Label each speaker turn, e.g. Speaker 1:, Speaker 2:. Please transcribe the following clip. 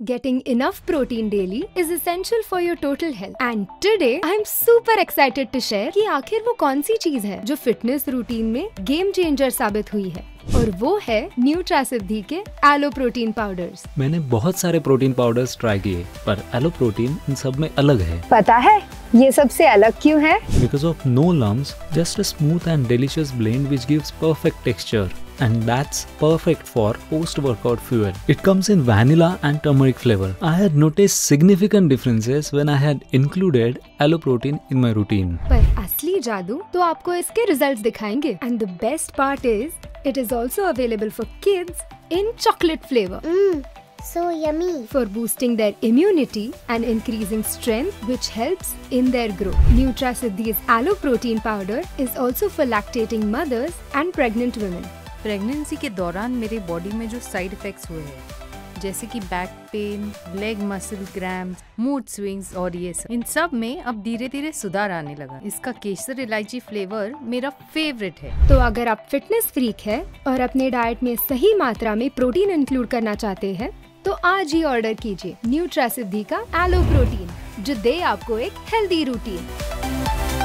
Speaker 1: Getting enough protein daily is essential for your total health. And today I am super excited to share कि आखिर वो कौन सी चीज है जो फिटनेस रूटीन में गेम चेंजर साबित हुई है, और वो है न्यूट्रासिद्धि के एलो प्रोटीन पाउडर्स।
Speaker 2: मैंने बहुत सारे प्रोटीन पाउडर्स ट्राई किए, पर एलो प्रोटीन इन सब में अलग है।
Speaker 1: पता है ये सबसे अलग क्यों है?
Speaker 2: Because of no lumps, just a smooth and delicious blend which gives perfect texture. And that's perfect for post-workout fuel. It comes in vanilla and turmeric flavor. I had noticed significant differences when I had included aloe protein in my routine.
Speaker 1: पर असली जादू तो आपको इसके results दिखाएंगे। And the best part is, it is also available for kids in chocolate flavor.
Speaker 3: So yummy.
Speaker 1: For boosting their immunity and increasing strength, which helps in their growth. Nutrasiddhi's aloe protein powder is also for lactating mothers and pregnant women.
Speaker 4: Pregnancy के दौरान मेरे body में जो side effects हुए हैं, जैसे कि back pain, leg muscle cramp, mood swings और ये सब, इन सब में अब धीरे धीरे सुधार आने लगा। इसका केसर इलायची फ्लेवर मेरा फेवरेट है।
Speaker 1: तो अगर आप फिटनेस फ्रीक है और अपने डाइट में सही मात्रा में प्रोटीन इंक्लूड करना चाहते हैं, तो आज ही ऑर्डर कीजिए न्यूट्रासिद्धि का एलो प्रोटीन, जो दे आपको एक हेल्दी रूटीन।